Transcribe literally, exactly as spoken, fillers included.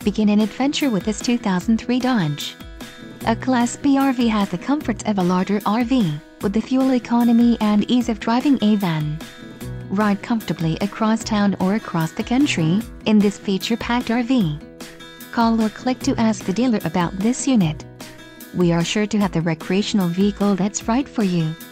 Begin an adventure with this two thousand three Dodge. A Class B R V has the comforts of a larger R V, with the fuel economy and ease of driving a van. Ride comfortably across town or across the country in this feature-packed R V. Call or click to ask the dealer about this unit. We are sure to have the recreational vehicle that's right for you.